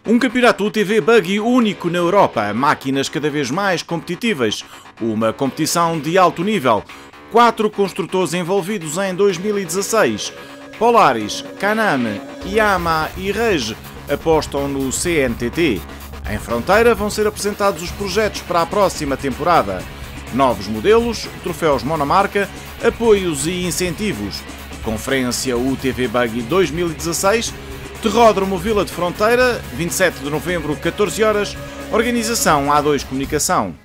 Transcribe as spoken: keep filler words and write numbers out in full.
Um campeonato U T V Buggy único na Europa, máquinas cada vez mais competitivas, uma competição de alto nível, quatro construtores envolvidos em dois mil e dezasseis, Polaris, Can-Am, Yamaha e Rage apostam no C N T T. Em Fronteira vão ser apresentados os projetos para a próxima temporada. Novos modelos, troféus monomarca, apoios e incentivos. Conferência U T V Buggy dois mil e dezasseis, Terródromo Vila de Fronteira, vinte e sete de novembro, catorze horas, organização A dois Comunicação.